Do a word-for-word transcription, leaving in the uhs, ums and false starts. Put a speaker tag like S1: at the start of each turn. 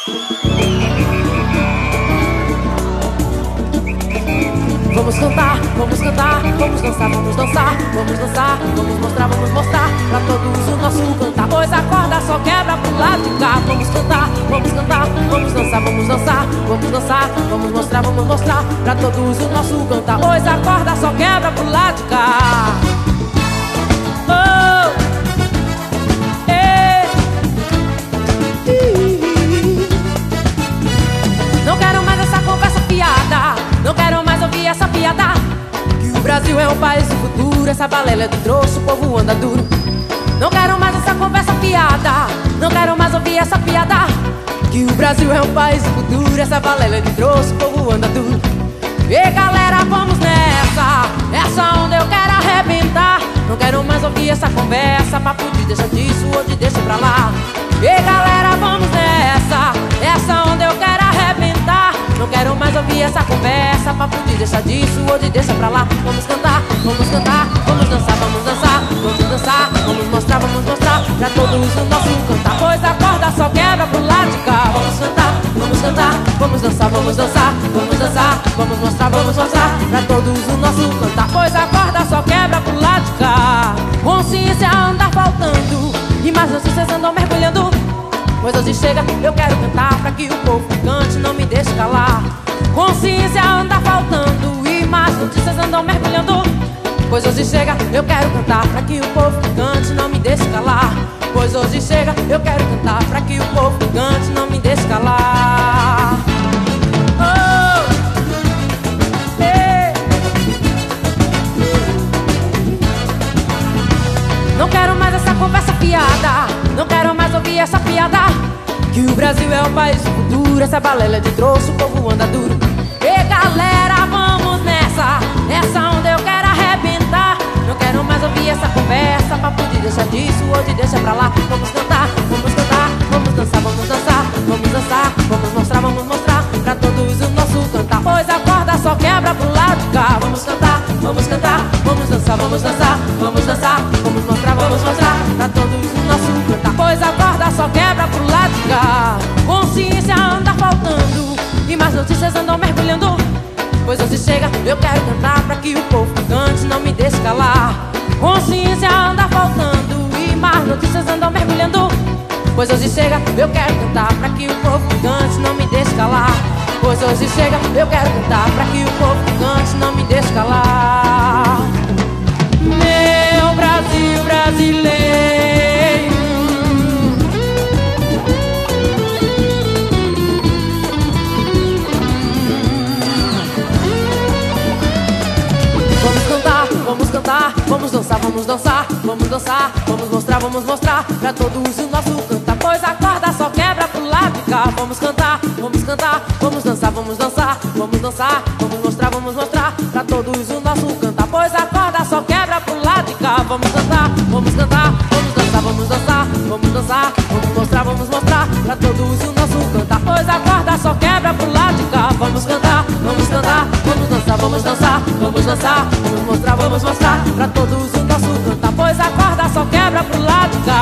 S1: Vamos cantar, vamos cantar, vamos dançar, vamos dançar, vamos dançar, vamos mostrar, vamos mostrar pra todos o nosso cantar. Pois a corda só quebra pro lado de cá. Vamos cantar, vamos cantar, vamos dançar, vamos dançar, vamos dançar, vamos mostrar, vamos mostrar pra todos o nosso cantar. Pois a corda só quebra pro lado de cá. Oh, eh, não quero mais essa conversa fiada, não quero mais ouvir essa piada que o Brasil é um país do futuro, essa balela é do trouxa, o povo anda duro. Não quero mais essa conversa fiada, não quero mais ouvir essa piada que o Brasil é um país do futuro, essa balela é do trouxa, o povo anda duro. E galera, vamos nessa, essa onda eu quero arrebentar. Não quero mais ouvir essa conversa, papo de deixa disso ou de deixa pra lá. E galera, vamos nessa, essa onda eu quero arrebentar. Não quero mais ouvir essa conversa, papo de deixa disso ou de deixa pra lá. Vamos cantar, vamos cantar, vamos dançar, vamos dançar, vamos dançar, vamos mostrar, vamos mostrar pra todos o nosso cantar. Pois a corda só quebra pro lado de cá. Vamos cantar, vamos cantar, vamos dançar, vamos dançar, vamos dançar, vamos mostrar, vamos mostrar pra todos o nosso cantar. Pois a corda só quebra pro lado de cá. Consciência anda faltando e mais notícias andam mergulhando. Pois hoje chega, eu quero cantar pra que o povo cante, não me deixe calar. Consciência anda faltando e más notícias andam mergulhando. Pois hoje chega, eu quero cantar pra que o povo cante, não me deixe calar. Pois hoje chega, eu quero cantar pra que o povo cante, não me deixe calar. Oh, hey. Não quero mais essa conversa fiada, não quero mais ouvir essa piada que o Brasil é o país do futuro, essa balela de trouxa, o povo anda duro. E galera, vamos nessa, essa onda eu quero arrebentar. Não quero mais ouvir essa conversa, papo de deixa disso ou de deixa pra lá. Vamos cantar, vamos cantar, vamos dançar, vamos dançar, vamos dançar, vamos mostrar, vamos mostrar pra todos o nosso cantar. Pois a corda só quebra pro lado de cá. Vamos cantar, vamos cantar, vamos dançar, vamos dançar, vamos dançar, vamos mostrar, vamos mostrar pra todos o nosso cantar. Pois a corda só quebra pro lado de cá. Consciência anda faltando e mais notícias andam mergulhando. Pois hoje chega, eu quero cantar pra que o povo cante, não me deixe calar. Consciência anda faltando e mais notícias andam mergulhando. Pois hoje chega, eu quero cantar pra que o povo cante, não me deixe calar. Pois hoje chega, eu quero cantar pra que o povo cante, não me deixe calar. Meu Brasil brasileiro, vamos cantar, vamos cantar, vamos dançar, vamos dançar, vamos dançar, vamos mostrar, vamos mostrar pra todos o nosso cantar. Pois a corda só quebra pro lado de cá. Vamos cantar, vamos cantar, vamos dançar, vamos dançar, vamos dançar, vamos mostrar, vamos mostrar pra todos o nosso cantar. Pois a corda só quebra pro lado de cá. Vamos cantar, vamos cantar, vamos dançar, vamos dançar, vamos dançar, vamos mostrar, vamos mostrar pra todos o nosso cantar. Pois a corda só quebra pro lado de cá. Vamos cantar, vamos cantar, vamos dançar, vamos dançar, vamos dançar, vamos mostrar, vamos mostrar pra todos o nosso cantar. Pois a corda só quebra pro lado de cá.